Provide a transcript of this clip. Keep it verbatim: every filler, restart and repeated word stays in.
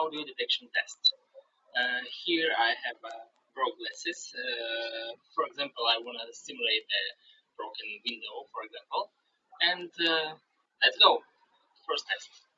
audio detection test. Uh, here I have uh, broke glasses. Uh, for example, I want to simulate a broken window, for example. And uh, let's go. First test.